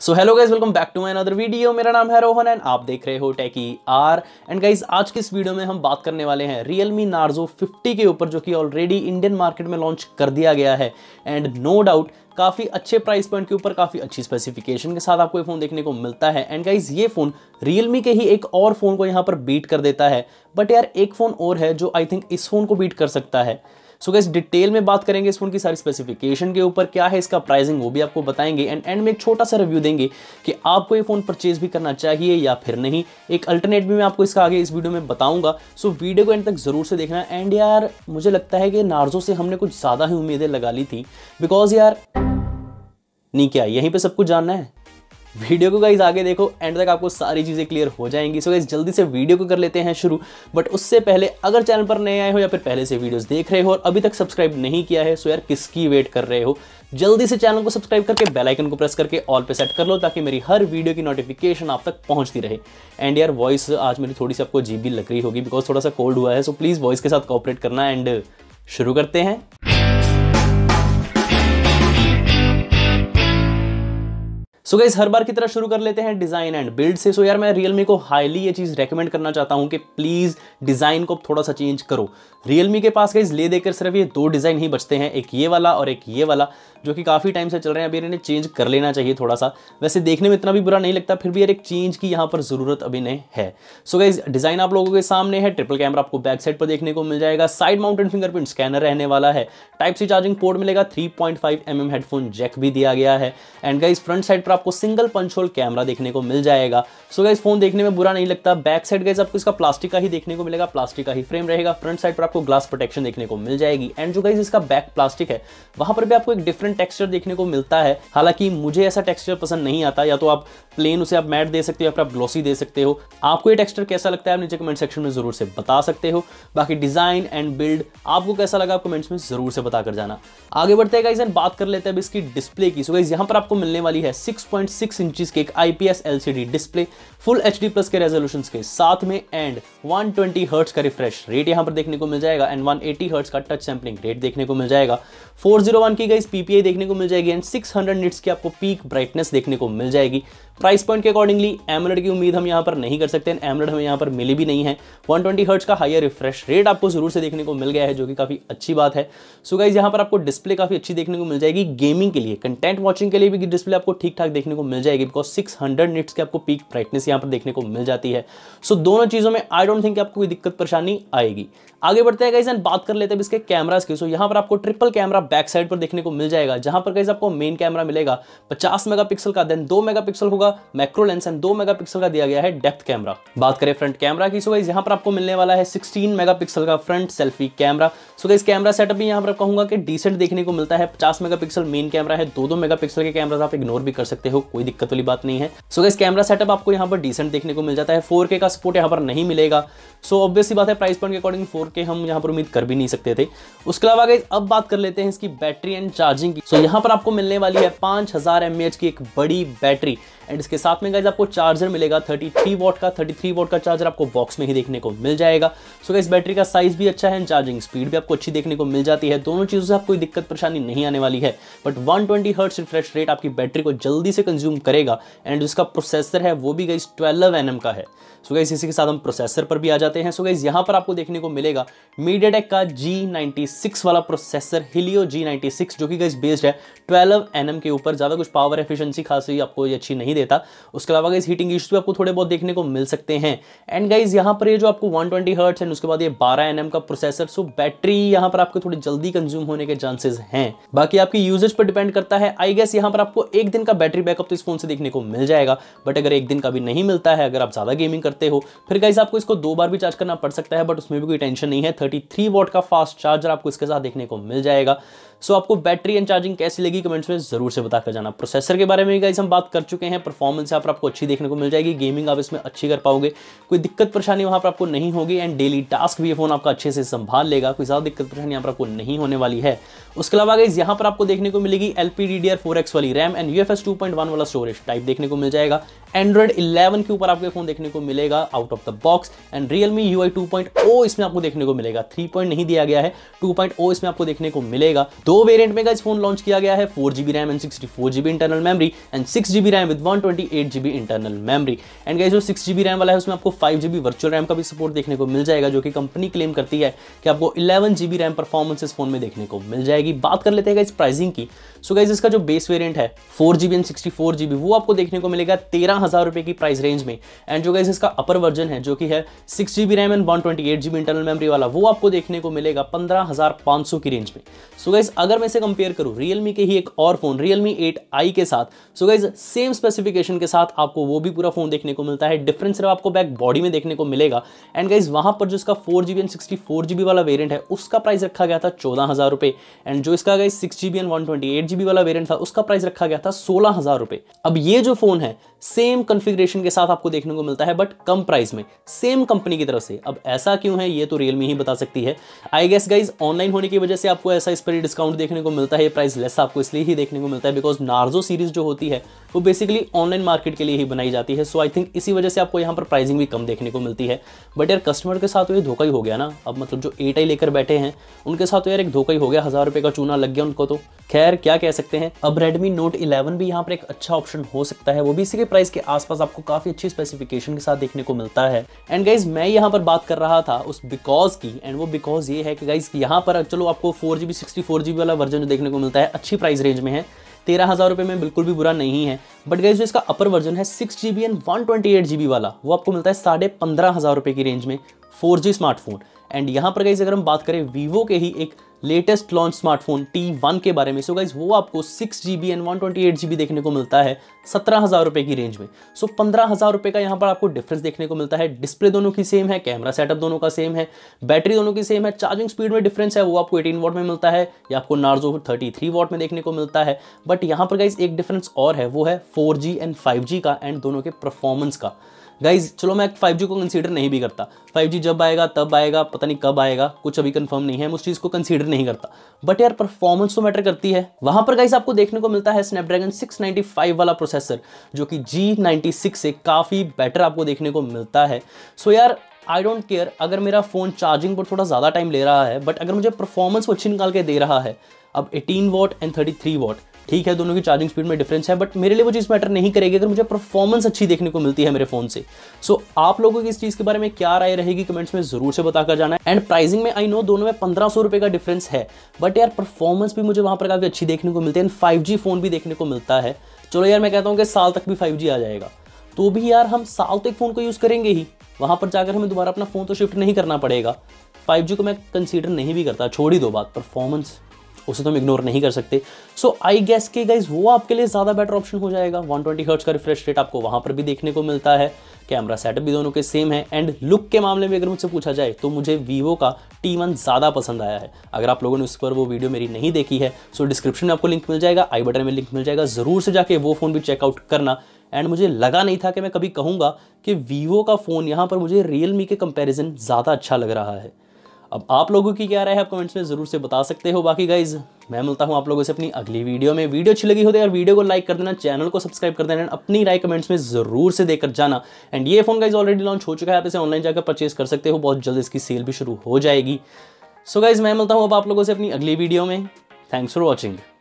So hello guys, welcome back to my another video. मेरा नाम है रोहन एंड आप देख रहे हो टेकी आर। एंड गाइज, आज की इस वीडियो में हम बात करने वाले हैं Realme Narzo 50 के ऊपर, जो कि ऑलरेडी इंडियन मार्केट में लॉन्च कर दिया गया है। एंड नो डाउट काफ़ी अच्छे प्राइस पॉइंट के ऊपर काफ़ी अच्छी स्पेसिफिकेशन के साथ आपको ये फ़ोन देखने को मिलता है। एंड गाइज, ये फ़ोन Realme के ही एक और फ़ोन को यहाँ पर बीट कर देता है। बट यार, एक फ़ोन और है जो आई थिंक इस फ़ोन को बीट कर सकता है। सो गाइस, डिटेल में बात करेंगे इस फोन की सारी स्पेसिफिकेशन के ऊपर, क्या है इसका प्राइसिंग वो भी आपको बताएंगे। एंड में एक छोटा सा रिव्यू देंगे कि आपको ये फोन परचेज भी करना चाहिए या फिर नहीं। एक अल्टरनेट भी मैं आपको इसका आगे इस वीडियो में बताऊंगा। सो वीडियो को एंड तक जरूर से देखना। एंड यार, मुझे लगता है कि नार्जो से हमने कुछ ज़्यादा ही उम्मीदें लगा ली थी, बिकॉज यार नहीं, क्या यहीं पर सब कुछ जानना है। वीडियो को गाइज आगे देखो, एंड तक आपको सारी चीज़ें क्लियर हो जाएंगी। सो गाइज, जल्दी से वीडियो को कर लेते हैं शुरू। बट उससे पहले अगर चैनल पर नए आए हो या फिर पहले से वीडियोस देख रहे हो और अभी तक सब्सक्राइब नहीं किया है, सो यार किसकी वेट कर रहे हो। जल्दी से चैनल को सब्सक्राइब करके बेल आइकन को प्रेस करके ऑल पे सेट कर लो, ताकि मेरी हर वीडियो की नोटिफिकेशन आप तक पहुंचती रहे। एंड यार, वॉइस आज मेरी थोड़ी सी आपको अजीब भी लग रही होगी, बिकॉज थोड़ा सा कोल्ड हुआ है। सो प्लीज़ वॉइस के साथ कोऑपरेट करना। एंड शुरू करते हैं। सो गाइस, हर बार की तरह शुरू कर लेते हैं डिज़ाइन एंड बिल्ड से। सो यार, मैं Realme को हाईली ये चीज़ रेकमेंड करना चाहता हूँ कि प्लीज़ डिज़ाइन को थोड़ा सा चेंज करो। Realme के पास गाइस ले देकर सिर्फ ये दो डिज़ाइन ही बचते हैं, एक ये वाला और एक ये वाला, जो कि काफ़ी टाइम से चल रहे हैं। अभी इन्हें चेंज कर लेना चाहिए थोड़ा सा। वैसे देखने में इतना भी बुरा नहीं लगता, फिर भी यार एक चेंज की यहाँ पर ज़रूरत अभी नहीं है। सो गाइस, डिज़ाइन आप लोगों के सामने है। ट्रिपल कैमरा आपको बैक साइड पर देखने को मिल जाएगा। साइड माउंटेड फिंगरप्रिंट स्कैनर रहने वाला है। टाइप सी चार्जिंग पोर्ट मिलेगा। 3.5mm हेडफोन जैक भी दिया गया है। एंड गाइस, फ्रंट साइड पर आपको सिंगल पंच होल कैमरा देखने को मिल जाएगा। सो गाइस, फोन देखने में बुरा नहीं लगता। बैक साइड गाइस आपको इसका प्लास्टिक का ही देखने को मिलेगा, प्लास्टिक का ही फ्रेम रहेगा। फ्रंट साइड पर आपको ग्लास प्रोटेक्शन देखने को मिल जाएगी। एंड जो गाइस इसका बैक प्लास्टिक है, वहां पर भी आपको एक डिफरेंट टेक्सचर देखने को मिलता है। हालांकि मुझे ऐसा टेक्सचर पसंद नहीं आता। या तो आप प्लेन उसे आप मैट दे सकते हो या फिर आप ग्लॉसी दे सकते हो। आपको ये टेक्सचर कैसा लगता है आप नीचे कमेंट सेक्शन में जरूर से बता सकते हो। बाकी डिजाइन एंड बिल्ड आपको कैसा लगा आप कमेंट्स में जरूर से बता कर जाना। आगे बढ़ते हैं गाइस एंड बात कर लेते हैं अब इसकी डिस्प्ले की। सो गाइस, यहाँ पर आपको मिलने वाली है 6.6 इंचेस के एक IPS LCD display, full HD+ के रेजोल्यूशन के साथ में। एंड 120 हर्ट्ज का रिफ्रेश रेट यहाँ पर देखने को मिल जाएगा। एंड 180 हर्ट्ज का टच सैंपलिंग रेट देखने को मिल जाएगा। 401 की गाइस PPI देखने को मिल जाएगी। एंड 600 निट्स की आपको पीक ब्राइटनेस देखने को मिल जाएगी। प्राइस पॉइंट के अकॉर्डिंगली एमोलेड की उम्मीद हम यहाँ पर नहीं कर सकते। एमोलेड हमें यहाँ पर मिली भी नहीं है। 120 हर्ट्ज का हायर रिफ्रेश रेट आपको जरूर से देखने को मिल गया है, जो कि काफी अच्छी बात है। सो गाइस, यहाँ पर आपको डिस्प्ले काफी अच्छी देखने को मिल जाएगी। गेमिंग के लिए, कंटेंट वॉचिंग के लिए भी डिस्प्ले आपको ठीक ठाक देखने को मिल जाएगी, बिकॉज 600 निट्स की आपको पीक ब्राइटनेस यहाँ पर देखने को मिल जाती है। सो दोनों चीजों में आई डोंट थिंक आपको कोई दिक्कत परेशानी आएगी। आगे बढ़ते हैं गाइस एंड बात कर लेते हैं इसके कैमरास की। सो यहाँ पर आपको ट्रिपल कैमरा बैक साइड पर देखने को मिल जाएगा, जहां पर गाइस आपको मेन कैमरा मिलेगा 50 मेगापिक्सल का, देन 2 मेगापिक्सल होगा मैक्रो लेंस एंड 2 मेगापिक्सल का दिया गया है डेप्थ कैमरा। बात करें फ्रंट कैमरा की, सो गाइस यहाँ पर आपको मिलने वाला है 16 मेगापिक्सल का front selfie camera. So guys, camera setup भी यहाँ पर कहूंगा कि डिसेंट देखने को मिलता है। 50 मेगापिक्सल मेन कैमरा है, 2 मेगापिक्सल के कैमरा आप इग्नोर भी कर सकते हो, कोई दिक्कत वाली बात नहीं है। सो गाइस, कैमरा सेटअप आपको यहाँ पर डिसेंट देखने को मिल जाता है। 4K का सपोर्ट यहाँ पर नहीं मिलेगा। सो ऑब्वियस सी बात है, प्राइस पॉइंट के अकॉर्डिंग 4K हम यहाँ पर उम्मीद कर भी नहीं सकते थे। उसके अलावा गाइस, अब बात कर लेते हैं इसकी बैटरी एंड चार्जिंग की। सो यहाँ पर आपको मिलने वाली है 5000 mAh की एक बड़ी बैटरी। एंड इसके साथ में गाइस आपको चार्जर मिलेगा 33 वॉट का। 33 वॉट का चार्जर आपको बॉक्स में ही देखने को मिल जाएगा। सो गाइस, बैटरी का साइज भी अच्छा है, चार्जिंग स्पीड भी आपको अच्छी देखने को मिल जाती है। दोनों चीज़ों से आपको कोई दिक्कत परेशानी नहीं आने वाली है। बट 120 हर्ट्ज रिफ्रेश रेट आपकी बैटरी को जल्दी से कंज्यूम करेगा। एंड जिसका प्रोसेसर है वो भी गाइस 12nm का है। सो गाइस, इसी के साथ हम प्रोसेसर पर भी आ जाते हैं। सो गाइस, यहाँ पर आपको देखने को मिलेगा MediaTek का G96 वाला प्रोसेसर, Helio G96, जो कि गाइस बेस्ड है 12nm के ऊपर। ज़्यादा कुछ पावर एफिशिएंसी खासी आपको ये अच्छी नहीं देता। उसके अलावा गाइस हीटिंग इश्यूज भी आपको थोड़े बहुत देखने को मिल सकते हैं। एंड गाइस, यहाँ पर ये जो आपको 120 हर्ट्ज एंड उसके बाद ये 12nm का प्रोसेसर, सो बैटरी यहाँ पर आपको थोड़ी जल्दी कंज्यूम होने के चांसेस हैं। बाकी आपकी यूजेज पर डिपेंड करता है। आई गेस यहाँ पर आपको एक दिन का बैटरी बैकअप तो इस फोन से देखने को मिल जाएगा। बट अगर एक दिन का भी नहीं मिलता है, अगर आप ज़्यादा गेमिंग करते हो, फिर गाइस आपको इसको 2 बार भी चार्ज करना पड़ सकता है। बट उसमें भी कोई टेंशन नहीं है। 33 वॉट का फास्ट चार्जर आपको इसके साथ देखने को मिल जाएगा। सो आपको बैटरी एंड चार्जिंग कैसी लगी कमेंट्स में जरूर से बता कर जाना। प्रोसेसर के बारे में गाइस हम बात कर चुके हैं। परफॉर्मेंस यहाँ पर आपको अच्छी देखने को मिल जाएगी। गेमिंग आप इसमें अच्छी कर पाओगे, कोई दिक्कत परेशानी वहाँ पर आपको नहीं होगी। एंड डेली टास्क भी ये फोन आपका अच्छे से संभाल लेगा, कोई ज़्यादा दिक्कत परेशानी यहाँ पर आपको नहीं होने वाली है। उसके अलावा गाइस, यहाँ पर आपको देखने को मिलेगी LPDDR4X वाली रैम एंड UFS 2.1 वाला स्टोरेज टाइप देखने को मिल जाएगा। Android 11 के ऊपर आपको फोन देखने को मिलेगा out of the box. And Realme UI 2.0 इसमें आपको देखने को मिलेगा। 3 नहीं दिया गया है, 2.0 इसमें आपको देखने को मिलेगा। दो वेरिएंट में गाइस फोन लॉन्च किया गया है, 4GB RAM and 64GB internal memory and 6GB RAM with 128GB internal memory. And guys जो 6GB रैम वाला है उसमें आपको 5GB वर्चुअल रैम का भी सपोर्ट देखने को मिल जाएगा, जो कि कंपनी क्लेम करती है कि आपको 11GB रैम परफॉर्मेंस इस फोन में देखने को मिल जाएगी। बात कर लेते हैं गाइस प्राइसिंग की। सो गाइस इसका जो बेस वेरिएंट है 4GB एंड 64GB वो आपको देखने को मिलेगा 13,000 रुपए की प्राइस रेंज में। एंड जो गाइस इसका अपर वर्जन है जो कि है 6GB RAM and 128GB internal memory वाला, वो आपको देखने को मिलेगा 15,500 की रेंज में। सो गाइस अगर मैं इसे कंपेयर करूं Realme के ही एक और फोन Realme 8i के साथ, सो गाइस सेम स्पेसिफिकेशन के साथ आपको वो भी पूरा फोन देखने को मिलता है। डिफरेंस सिर्फ आपको बैक बॉडी में देखने को मिलेगा। एंड गाइस वहां पर जो इसका 4GB एंड 64GB वाला वेरिएंट है उसका प्राइस रखा गया था 14,000 रुपए। एंड जो इसका गाइस 6GB एंड 128GB वाला वेरिएंट था उसका प्राइस रखा गया था 16,000 रुपए। अब ये जो फोन है सेम कॉन्फ़िगरेशन के साथ आपको देखने को मिलता है बट कम प्राइस में, सेम कंपनी की तरफ से। अब ऐसा क्यों है ये तो Realme ही बता सकती है। आई गेस गाइज ऑनलाइन होने की वजह से आपको ऐसा इस पर डिस्काउंट देखने को मिलता है, ये प्राइस लेस आपको इसलिए ही देखने को मिलता है बिकॉज नार्जो सीरीज जो होती है वो बेसिकली ऑनलाइन मार्केट के लिए ही बनाई जाती है। सो आई थिंक इसी वजह से आपको यहाँ पर प्राइसिंग भी कम देखने को मिलती है। बट यार कस्टमर के साथ तो ये धोखा ही हो गया ना। अब मतलब जो 8i लेकर बैठे हैं उनके साथ तो यार एक धोखा ही हो गया, 1000 रुपये का चूना लग गया उनको। तो खैर क्या कह सकते हैं। अब Redmi Note 11 भी यहाँ पर एक अच्छा ऑप्शन हो सकता है, वो भी इसी के प्राइस के आसपास आपको काफी अच्छी स्पेसिफिकेशन के साथ देखने को मिलता है। एंड गाइज मैं यहाँ पर बात कर रहा था उस बिकॉज की, एंड वो बिकॉज ये है कि गाइज यहाँ पर चलो आपको 4GB 64GB वाला वर्जन जो देखने को मिलता है अच्छी प्राइस रेंज में है, 13,000 रुपये में बिल्कुल भी बुरा नहीं है। बट गाइज जो इसका अपर वर्जन है 6GB एंड 128GB वाला वो आपको मिलता है 15,500 रुपये की रेंज में 4G स्मार्टफोन। एंड यहाँ पर गाइज अगर हम बात करें Vivo के ही एक लेटेस्ट लॉन्च स्मार्टफोन T1 के बारे में, सो गाइज वो आपको 6GB एंड 128GB देखने को मिलता है 17,000 रुपये की रेंज में। सो 15,000 रुपये का यहाँ पर आपको डिफरेंस देखने को मिलता है। डिस्प्ले दोनों की सेम है, कैमरा सेटअप दोनों का सेम है, बैटरी दोनों की सेम है, चार्जिंग स्पीड में डिफरेंस है, वो आपको 18 वॉट में मिलता है या आपको नार्जो 33 वॉट में देखने को मिलता है। बट यहाँ पर गाइज एक डिफरेंस और है, वो है 4G एंड 5G का एंड दोनों के परफॉर्मेंस का। गाइज चलो मैं 5G को कंसीडर नहीं भी करता, 5G जब आएगा तब आएगा, पता नहीं कब आएगा, कुछ अभी कंफर्म नहीं है, मैं उस चीज़ को कंसीडर नहीं करता। बट यार परफॉर्मेंस तो मैटर करती है। वहां पर गाइज आपको देखने को मिलता है स्नैपड्रैगन 695 वाला प्रोसेसर जो कि G96 से काफ़ी बेटर आपको देखने को मिलता है। सो यार आई डोंट केयर अगर मेरा फ़ोन चार्जिंग पर थोड़ा ज़्यादा टाइम ले रहा है, बट अगर मुझे परफॉर्मेंस वो अच्छी निकाल के दे रहा है। अब 18 वॉट एंड 33 वॉट ठीक है, दोनों की चार्जिंग स्पीड में डिफरेंस है, बट मेरे लिए वो चीज़ मैटर नहीं करेगी अगर मुझे परफॉर्मेंस अच्छी देखने को मिलती है मेरे फोन से। सो आप लोगों की इस चीज़ के बारे में क्या राय रहेगी कमेंट्स में जरूर से बताकर जाना। एंड प्राइसिंग में आई नो दोनों में 1500 रुपये का डिफरेंस है, बट यार परफॉर्मेंस भी मुझे वहाँ पर काफ़ी अच्छी देखने को मिलती है। 5G फोन भी देखने को मिलता है। चलो यार मैं कहता हूँ कि साल तक भी 5G आ जाएगा, तो भी यार हम साल तक फ़ोन को यूज़ करेंगे ही, वहाँ पर जाकर हमें दोबारा अपना फ़ोन तो शिफ्ट नहीं करना पड़ेगा। 5G को मैं कंसीडर नहीं भी करता, छोड़ ही दो बात, परफॉर्मेंस उसे तो हम इग्नोर नहीं कर सकते। सो आई गेस के गाइज वो आपके लिए ज़्यादा बेटर ऑप्शन हो जाएगा। 120 हर्ट्ज का रिफ्रेश रेट आपको वहाँ पर भी देखने को मिलता है, कैमरा सेटअप भी दोनों के सेम है। एंड लुक के मामले में अगर मुझसे पूछा जाए तो मुझे Vivo का T1 ज़्यादा पसंद आया है। अगर आप लोगों ने उस पर वो वीडियो मेरी नहीं देखी है सो डिस्क्रिप्शन में आपको लिंक मिल जाएगा, आई बटन में लिंक मिल जाएगा, ज़रूर से जाके वो फ़ोन भी चेकआउट करना। एंड मुझे लगा नहीं था कि मैं कभी कहूँगा कि Vivo का फ़ोन यहाँ पर मुझे Realme के कंपेरिजन ज़्यादा अच्छा लग रहा है। अब आप लोगों की क्या राय है आप कमेंट्स में ज़रूर से बता सकते हो। बाकी गाइज मैं मिलता हूँ आप लोगों से अपनी अगली वीडियो में। वीडियो अच्छी लगी हो तो यार वीडियो को लाइक कर देना, चैनल को सब्सक्राइब कर देना, अपनी राय कमेंट्स में ज़रूर से देकर जाना। एंड ये फ़ोन गाइज ऑलरेडी लॉन्च हो चुका है, आप इसे ऑनलाइन जाकर परचेज कर सकते हो, बहुत जल्द इसकी सेल भी शुरू हो जाएगी। सो गाइज मैं मिलता हूँ अब आप लोगों से अपनी अगली वीडियो में। Thanks for watching.